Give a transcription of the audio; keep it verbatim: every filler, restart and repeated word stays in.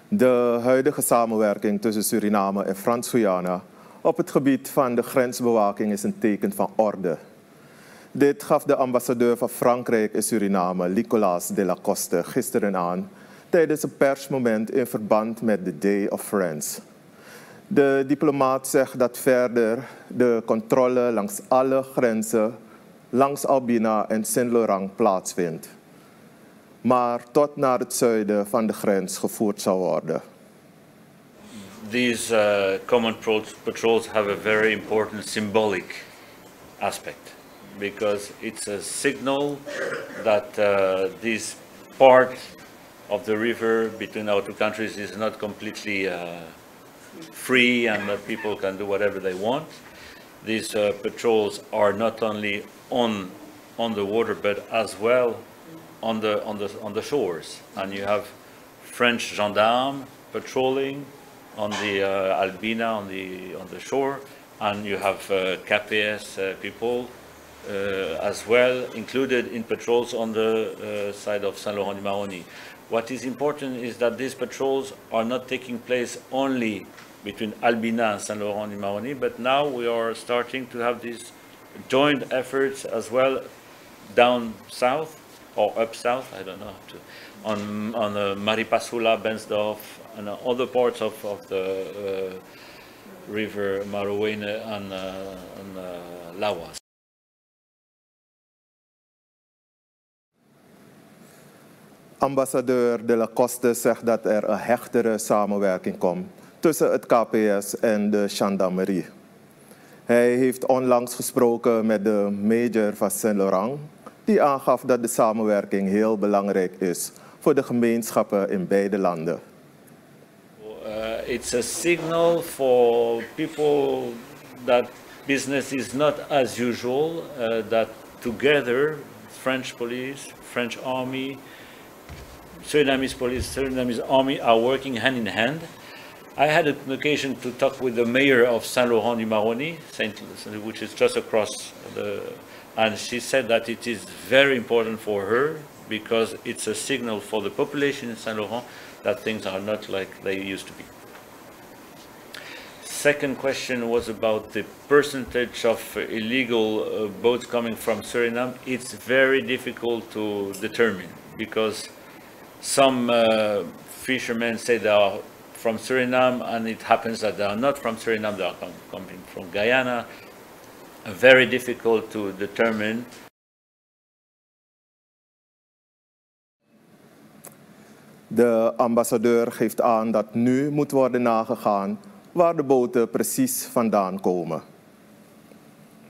De huidige samenwerking tussen Suriname en Frans-Guyana op het gebied van de grensbewaking is een teken van orde. Dit gaf de ambassadeur van Frankrijk in Suriname, Nicolas de la Coste, gisteren aan tijdens een persmoment in verband met de Day of Friends. De diplomaat zegt dat verder de controle langs alle grenzen langs Albina en Saint-Laurent plaatsvindt, maar tot naar het zuiden van de grens gevoerd zal worden. These uh, common patrols have a very important symbolic aspect, because it's a signal that uh, this part of the river between our two countries is not completely uh, free and that people can do whatever they want. These uh, patrols are not only on on the water but as well on the on the on the shores, and you have French gendarmes patrolling on the uh, Albina on the on the shore, and you have uh, K P S uh, people uh, as well included in patrols on the uh, side of Saint-Laurent-du-Maroni. What is important is that these patrols are not taking place only between Albina and Saint-Laurent-du-Maroni, but now we are starting to have these joint efforts as well down south or up south, I don't know, to, on on uh, Maripasula, Bensdorf, and uh, other parts of, of the uh, river Marouane and, uh, and uh, Lawas. Ambassadeur de la Coste zegt dat er een hechtere samenwerking komt tussen het K P S en de gendarmerie. Hij heeft onlangs gesproken met de major van Saint-Laurent, die aangaf dat de samenwerking heel belangrijk is voor de gemeenschappen in beide landen. Uh, it's a signal for people that business is not as usual, uh, that together French police, French army, Surinamese police, Surinamese army are working hand in hand. I had an occasion to talk with the mayor of Saint-Laurent-du-Maroni, which is just across the, and she said that it is very important for her because it's a signal for the population in Saint-Laurent that things are not like they used to be. Second question was about the percentage of illegal uh, boats coming from Suriname. It's very difficult to determine because some uh, fishermen say they are from Suriname, and it happens that they are not from Suriname, they are com coming from Guyana. Very difficult to determine. De ambassadeur geeft aan dat nu moet worden nagegaan waar de boten precies vandaan komen.